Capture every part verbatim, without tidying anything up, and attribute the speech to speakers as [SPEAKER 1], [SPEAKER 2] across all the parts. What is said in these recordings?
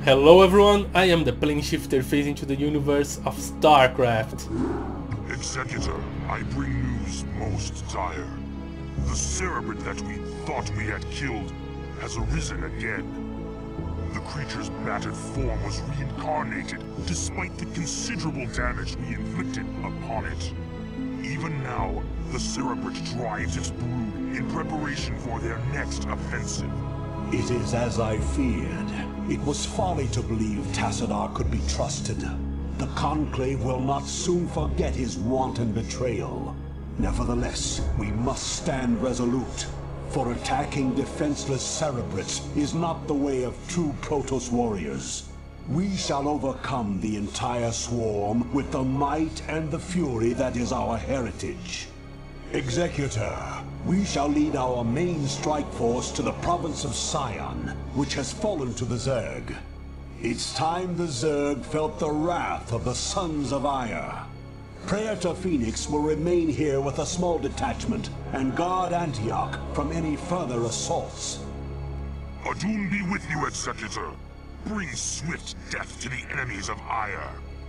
[SPEAKER 1] Hello everyone, I am the plane shifter phasing to the universe of Starcraft.
[SPEAKER 2] Executor, I bring news most dire. The cerebrate that we thought we had killed has arisen again. The creature's battered form was reincarnated despite the considerable damage we inflicted upon it. Even now, the cerebrate drives its brood in preparation for their next offensive.
[SPEAKER 3] It is as I feared. It was folly to believe Tassadar could be trusted. The Conclave will not soon forget his wanton betrayal. Nevertheless, we must stand resolute, for attacking defenseless cerebrates is not the way of true Protoss warriors. We shall overcome the entire swarm with the might and the fury that is our heritage. Executor, we shall lead our main strike force to the province of Sion, which has fallen to the Zerg. It's time the Zerg felt the wrath of the Sons of Ire. Praetor Phoenix will remain here with a small detachment and guard Antioch from any further assaults.
[SPEAKER 2] Adun be with you, Executor. Bring swift death to the enemies of Ire.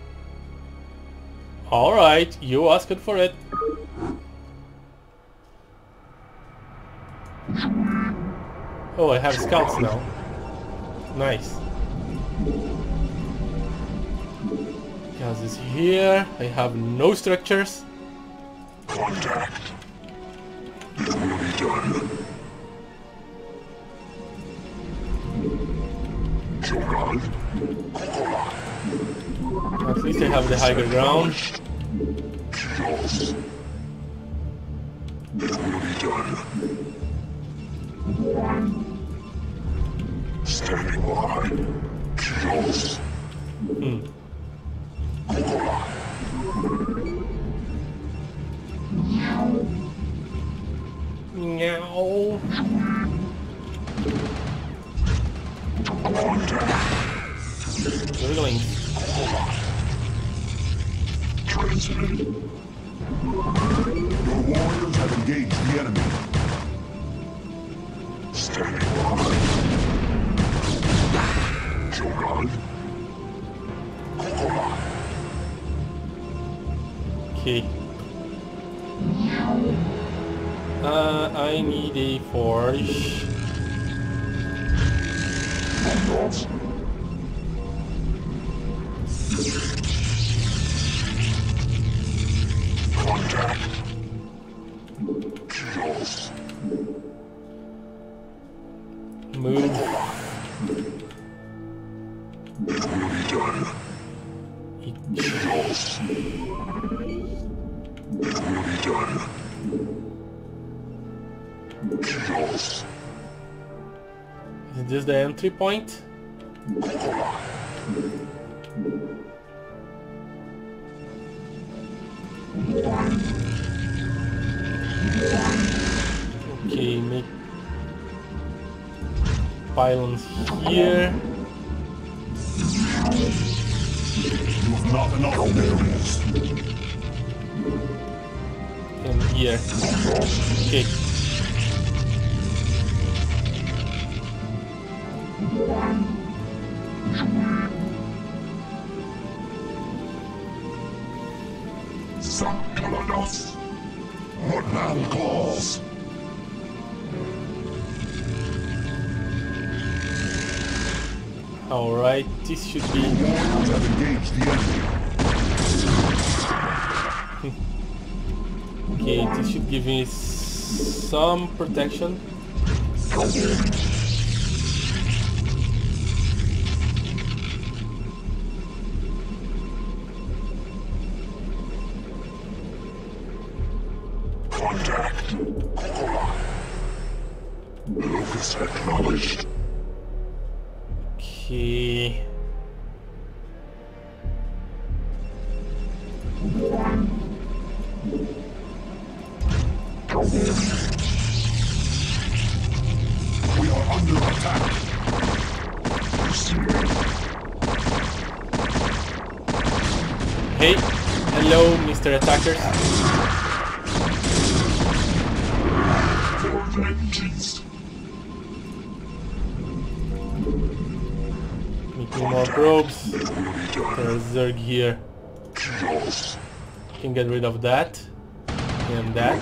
[SPEAKER 1] Alright, you asked for it. Oh, I have scouts now. Nice. Gas is here. I have no structures.
[SPEAKER 2] Contact. It will be done. Shogun. Kokola.
[SPEAKER 1] At least I have the higher ground.
[SPEAKER 2] Kios. It will be done. Standing by. Kios.
[SPEAKER 1] Hmm.
[SPEAKER 2] Kokola.
[SPEAKER 1] Meow. Wiggling.
[SPEAKER 2] Transmitted. Your warriors have engaged the enemy. Standing by. Shogun. Kokola.
[SPEAKER 1] Okay. Uh, I need a forge.
[SPEAKER 2] Protoss. Contact. Kios.
[SPEAKER 1] Move.
[SPEAKER 2] It will be done. Kios. It will be done. Kios.
[SPEAKER 1] Is this the entry point?
[SPEAKER 2] Kokola.
[SPEAKER 1] Okay, make pylons here.
[SPEAKER 2] You have not enough abilities.
[SPEAKER 1] And here. Okay.
[SPEAKER 2] Protoss. What man calls?
[SPEAKER 1] Alright, this should be...
[SPEAKER 2] Warriors have engaged the enemy.
[SPEAKER 1] Okay, this should give me some protection.
[SPEAKER 2] Contact. Kokola. Locus acknowledged.
[SPEAKER 1] Okay.
[SPEAKER 2] We are under attack.
[SPEAKER 1] Hey, hello, Mister Attackers.
[SPEAKER 2] For vengeance.
[SPEAKER 1] Two more probes. There's Zerg here. Can get rid of that. And that.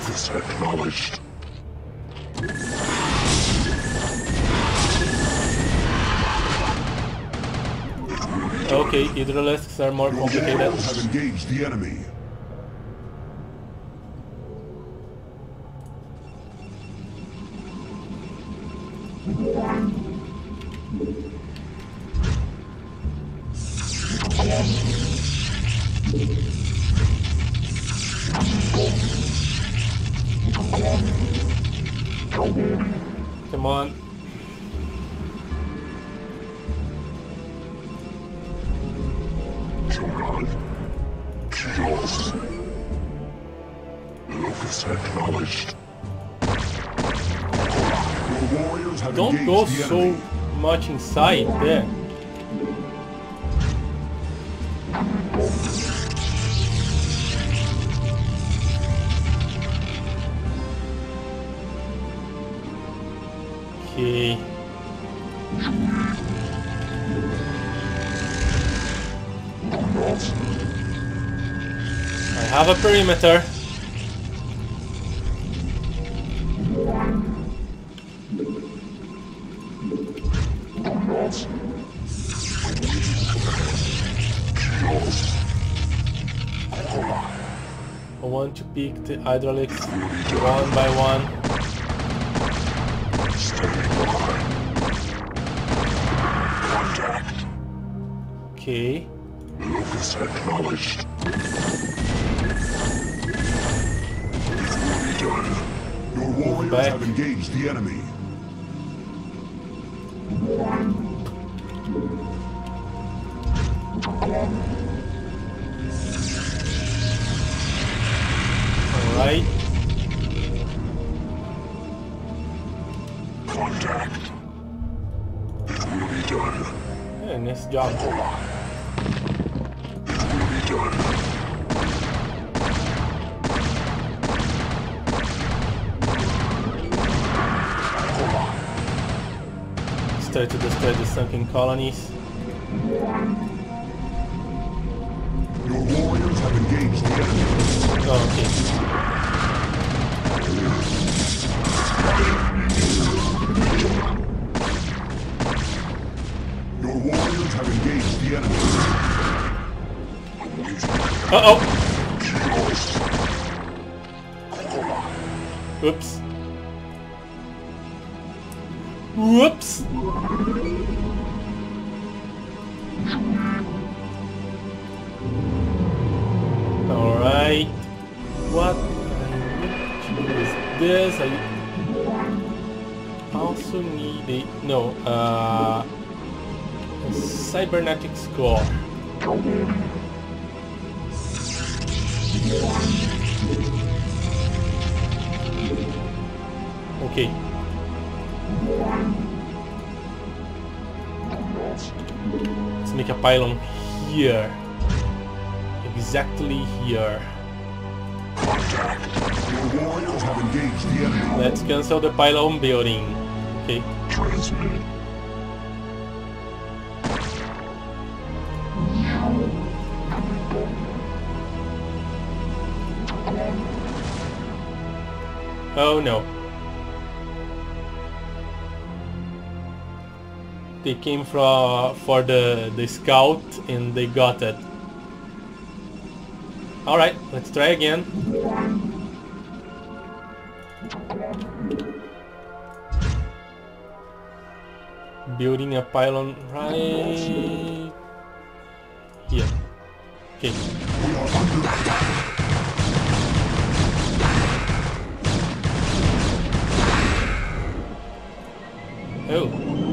[SPEAKER 1] Okay, hydralisks are more complicated.
[SPEAKER 3] Have engaged the enemy.
[SPEAKER 1] Come on.
[SPEAKER 3] Acknowledged.
[SPEAKER 1] Don't go so much inside there. Okay. I have a perimeter. I want to pick the hydraulics one by one. Okay.
[SPEAKER 3] Locus acknowledged. Your warriors
[SPEAKER 1] back.
[SPEAKER 3] have engaged the enemy.
[SPEAKER 1] Alright.
[SPEAKER 3] Contact. It will be done.
[SPEAKER 1] Yeah, nice job.
[SPEAKER 3] It will be done.
[SPEAKER 1] Start to destroy the sunken colonies.
[SPEAKER 3] Your warriors have engaged the enemy.
[SPEAKER 1] Oh, okay.
[SPEAKER 3] Your warriors have engaged the enemy.
[SPEAKER 1] Uh-oh! Oops. Whoops! Alright. What I need is this. I also need a no uh a cybernetic score. Okay. Let's make a pylon here. Exactly here.
[SPEAKER 3] Your warriors have engaged the enemy.
[SPEAKER 1] Let's cancel the pylon building. Okay.
[SPEAKER 3] Transmitted.
[SPEAKER 1] Oh no. They came for for the the scout and they got it. All right, let's try again. Building a pylon right here. Okay. Oh.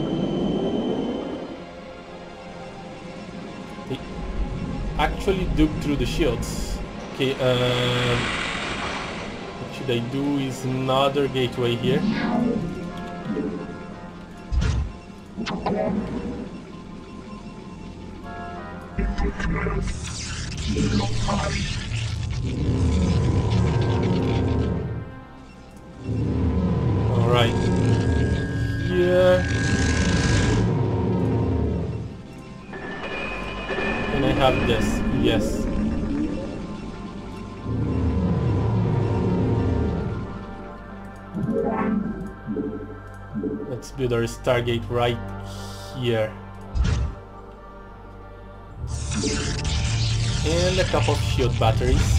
[SPEAKER 1] They actually dug through the shields. Okay, um, what should I do is another gateway here. Alright. Here. have this. Yes. Let's build our Stargate right here. And a couple of shield batteries.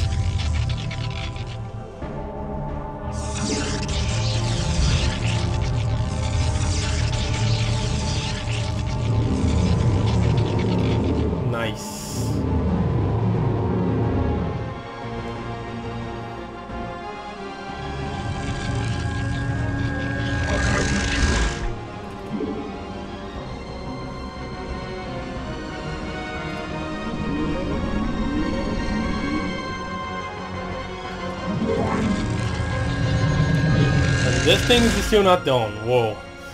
[SPEAKER 1] Nice. This thing is still not done. Whoa.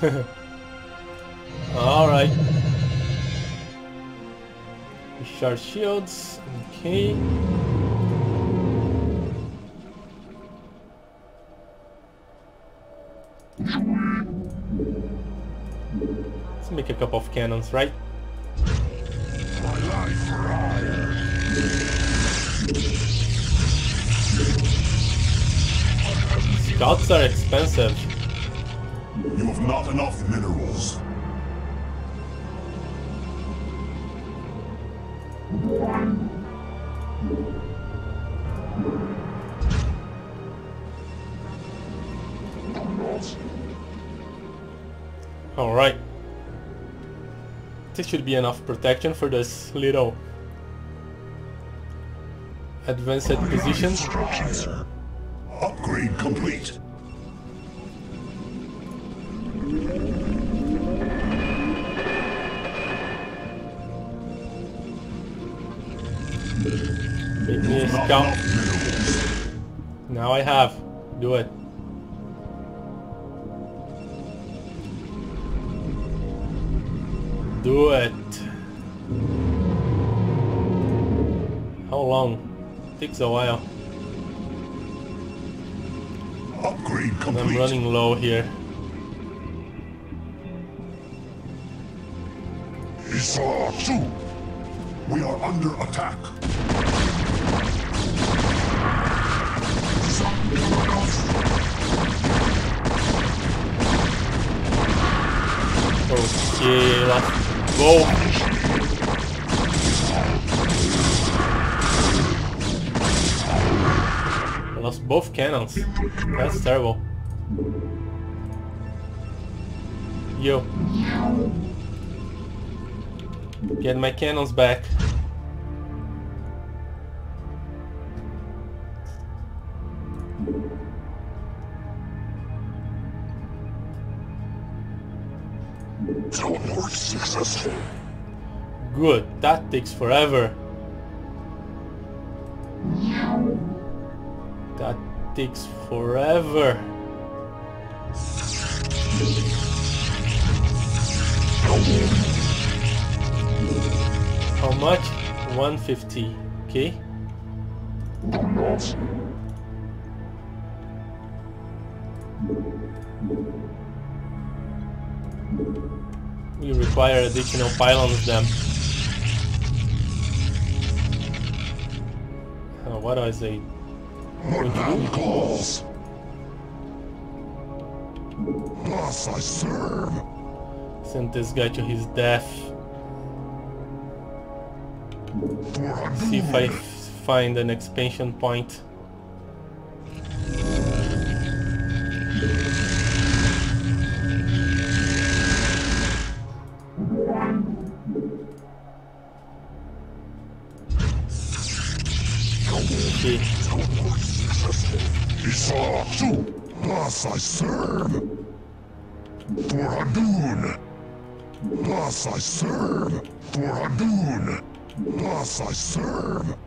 [SPEAKER 1] Alright. Recharge shields. Okay. Let's make a couple of cannons, right? Scouts are expensive.
[SPEAKER 3] You have not enough minerals.
[SPEAKER 1] Alright. This should be enough protection for this little advanced position.
[SPEAKER 3] Upgrade complete.
[SPEAKER 1] Make me a scout. Now I have. Do it. Do it. How long? Takes a while.
[SPEAKER 3] Upgrade complete.
[SPEAKER 1] I'm running low here.
[SPEAKER 3] Isa two. We are under attack.
[SPEAKER 1] Okay, let's go. I lost both cannons. That's terrible. Yo. Get my cannons back.
[SPEAKER 3] Teleport successful.
[SPEAKER 1] Good, that takes forever. That takes forever. How much? one fifty. Okay. We require additional pylons then. Uh, what is it going to do?
[SPEAKER 3] Calls. Thus I serve.
[SPEAKER 1] Send this guy to his death. See if I find an expansion point. Okay.
[SPEAKER 3] Isa two. Thus I serve. For Hadun. Thus I serve. For Hadun. Thus I serve.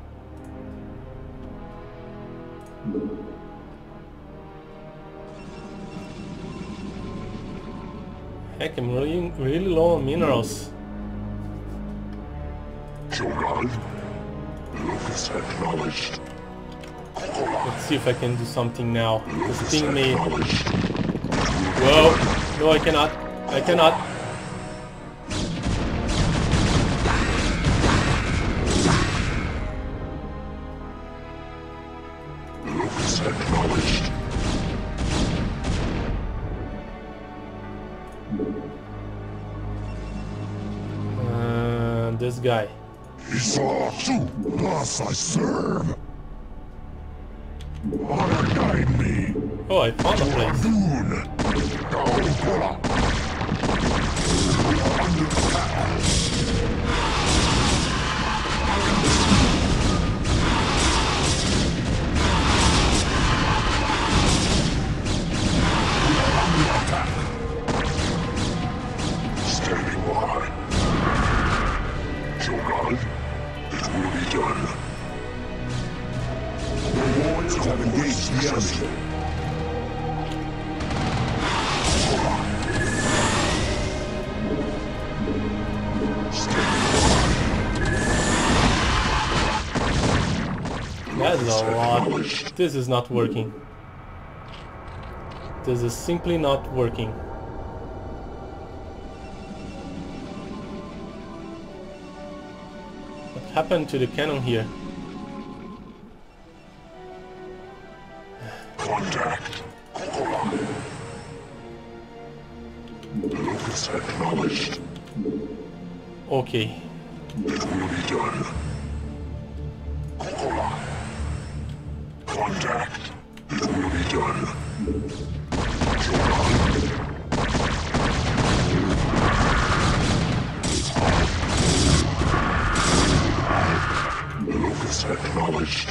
[SPEAKER 1] Heck, I'm really, really low on minerals.
[SPEAKER 3] Shogun. Lucas acknowledged.
[SPEAKER 1] Let's see if I can do something now. This thing may... Whoa! No, I cannot. I cannot. this guy.
[SPEAKER 2] Esau, thus I serve. Honor guide me.
[SPEAKER 1] Oh, I found a place.
[SPEAKER 2] Boon. Under attack. Standing by. Shogun, it will be done. The warriors have engaged the enemy.
[SPEAKER 1] That's a lot. This is not working. This is simply not working. What happened to the cannon here?
[SPEAKER 2] Contact. Locus acknowledged.
[SPEAKER 1] Okay.
[SPEAKER 2] It will be done. Contact. It will be done. Locus acknowledged.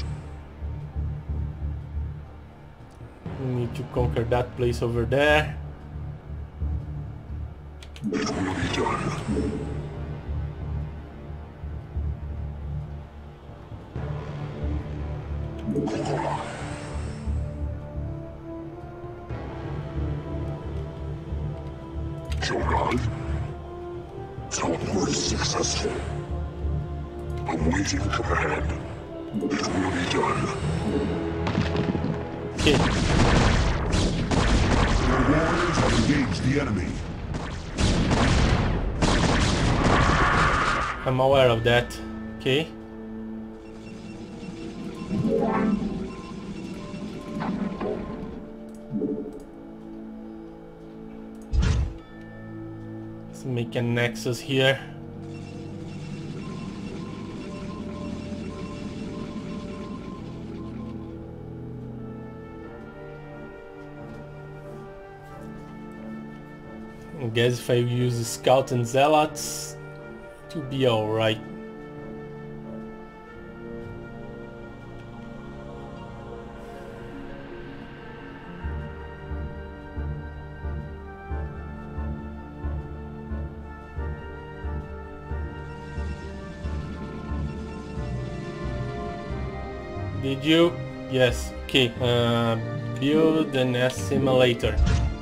[SPEAKER 1] We need to conquer that place over there.
[SPEAKER 2] It will be done. Shogun, teleport successful. Awaiting command. It will be done.
[SPEAKER 1] Okay.
[SPEAKER 3] The warriors have engaged the enemy.
[SPEAKER 1] I'm aware of that. Okay. Let's make a nexus here. I guess if I use Scout and Zealots, to be alright. Did you? Yes. Okay. Uh, build an assimilator.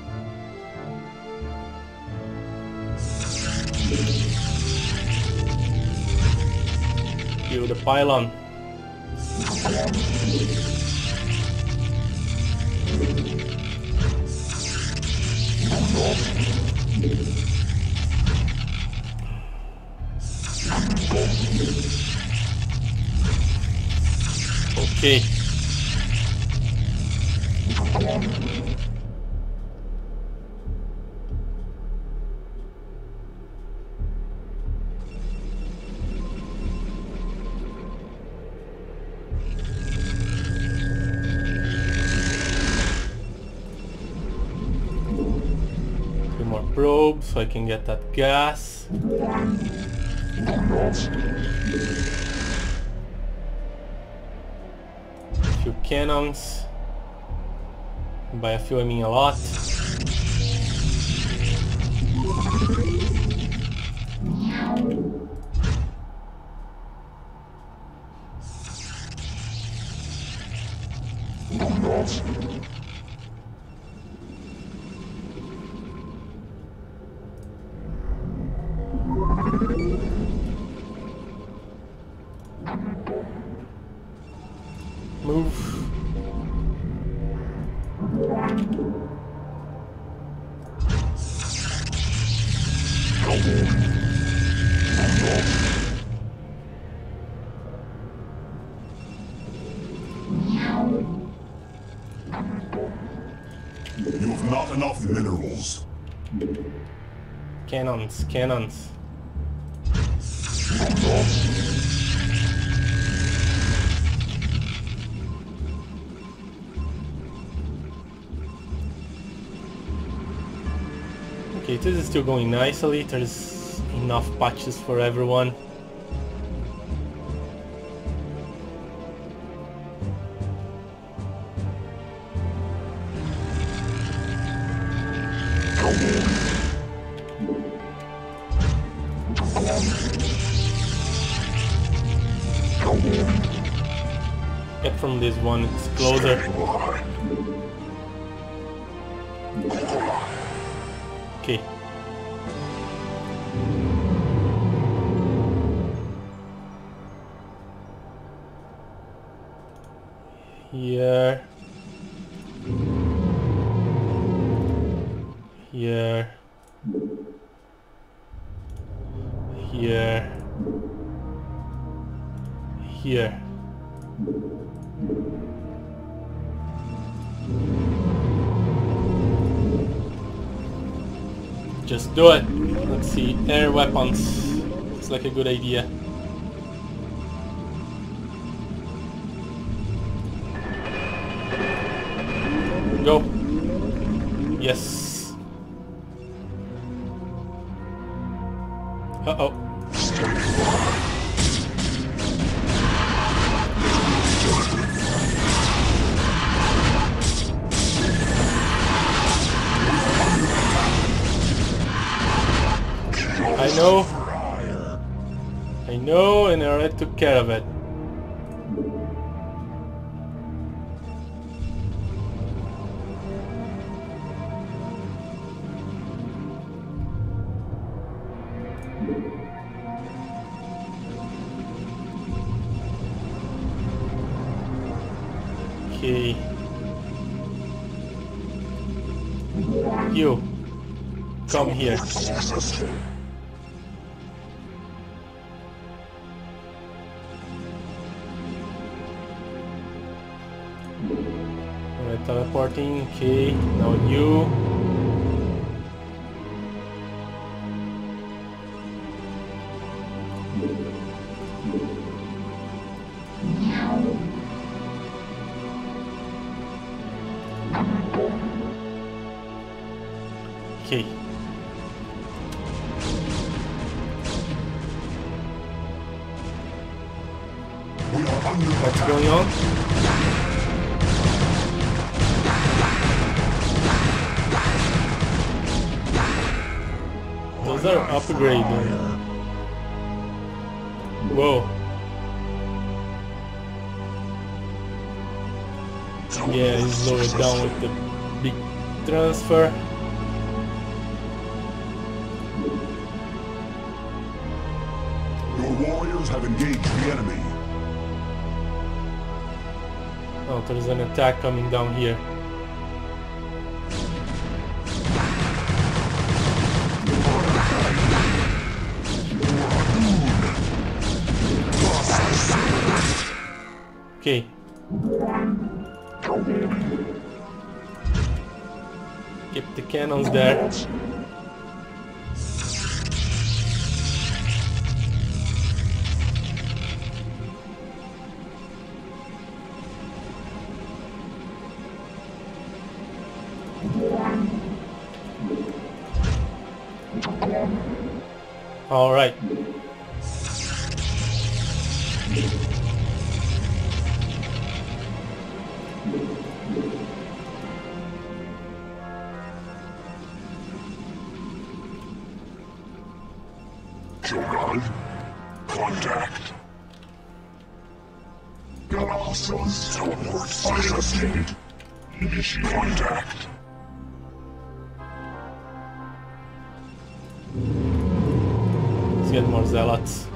[SPEAKER 1] Build a pylon. Okay. Two more probes so I can get that gas. Few cannons. By a few I mean a lot. Move.
[SPEAKER 3] You have not enough minerals.
[SPEAKER 1] Cannons, cannons. Okay, this is still going nicely. There's enough patches for everyone. Get from this one, it's closer. Okay. Here. Here. Here. Here. Just do it. Let's see. Air weapons. Looks like a good idea. Go. Yes. Uh-oh. I know. I know, and I already took care of it. Okay. You. Come here. Alright, teleporting. Okay, now you. Okay. What's going on? Those are upgraded. Whoa. Yeah, he's slow it down with the big transfer.
[SPEAKER 3] Your warriors have engaged the enemy.
[SPEAKER 1] Oh, there's an attack coming down here. Okay. Keep the cannons there. All right.
[SPEAKER 2] Shogun, contact. Galaxos teleport successful. Initiate contact.
[SPEAKER 1] Let's get more zealots.